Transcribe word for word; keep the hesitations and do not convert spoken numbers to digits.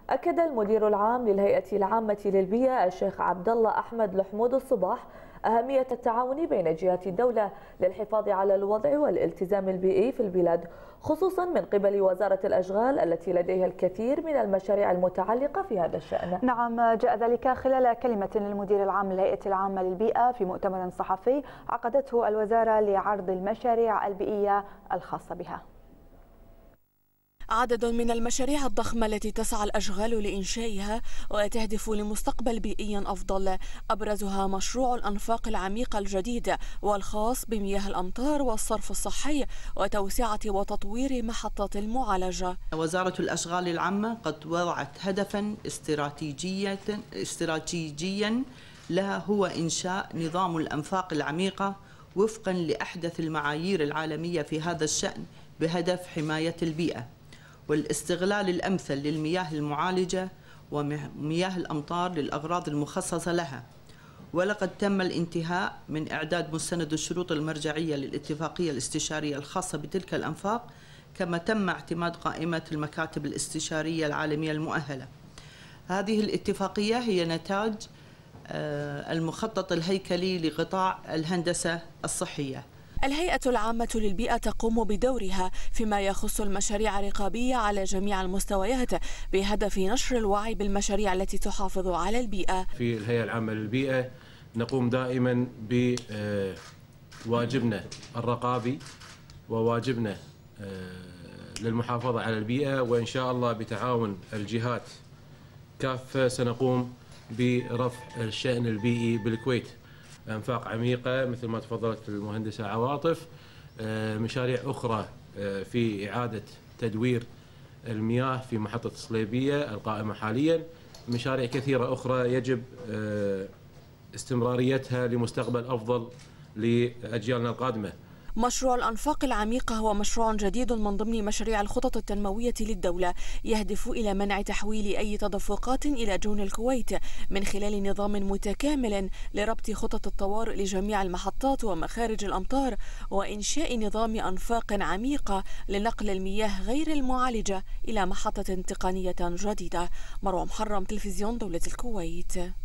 أكد المدير العام للهيئة العامة للبيئة الشيخ عبد الله أحمد لحمود الصباح أهمية التعاون بين جهات الدولة للحفاظ على الوضع والالتزام البيئي في البلاد، خصوصا من قبل وزارة الأشغال التي لديها الكثير من المشاريع المتعلقة في هذا الشأن. نعم، جاء ذلك خلال كلمة للمدير العام للهيئة العامة للبيئة في مؤتمر صحفي عقدته الوزارة لعرض المشاريع البيئية الخاصة بها. عدد من المشاريع الضخمة التي تسعى الأشغال لإنشائها وتهدف لمستقبل بيئي أفضل، أبرزها مشروع الأنفاق العميقة الجديد والخاص بمياه الأمطار والصرف الصحي وتوسعة وتطوير محطات المعالجة. وزارة الأشغال العامة قد وضعت هدفا استراتيجيا استراتيجيا لها، هو إنشاء نظام الأنفاق العميقة وفقا لأحدث المعايير العالمية في هذا الشأن بهدف حماية البيئة والاستغلال الأمثل للمياه المعالجة ومياه الأمطار للأغراض المخصصة لها. ولقد تم الانتهاء من إعداد مستند الشروط المرجعية للاتفاقية الاستشارية الخاصة بتلك الأنفاق، كما تم اعتماد قائمة المكاتب الاستشارية العالمية المؤهلة. هذه الاتفاقية هي نتاج المخطط الهيكلي لقطاع الهندسة الصحية. الهيئة العامة للبيئة تقوم بدورها فيما يخص المشاريع الرقابية على جميع المستويات بهدف نشر الوعي بالمشاريع التي تحافظ على البيئة. في الهيئة العامة للبيئة نقوم دائما بواجبنا الرقابي وواجبنا للمحافظة على البيئة، وإن شاء الله بتعاون الجهات كافة سنقوم برفع الشأن البيئي بالكويت. أنفاق عميقة مثل ما تفضلت المهندسة عواطف، مشاريع أخرى في إعادة تدوير المياه في محطة الصليبية القائمة حاليا، مشاريع كثيرة أخرى يجب استمراريتها لمستقبل أفضل لأجيالنا القادمة. مشروع الأنفاق العميقة هو مشروع جديد من ضمن مشاريع الخطط التنموية للدولة، يهدف إلى منع تحويل أي تدفقات إلى جون الكويت من خلال نظام متكامل لربط خطط الطوارئ لجميع المحطات ومخارج الأمطار، وإنشاء نظام أنفاق عميقة لنقل المياه غير المعالجة إلى محطة تقنية جديدة. مروة محرم، تلفزيون دولة الكويت.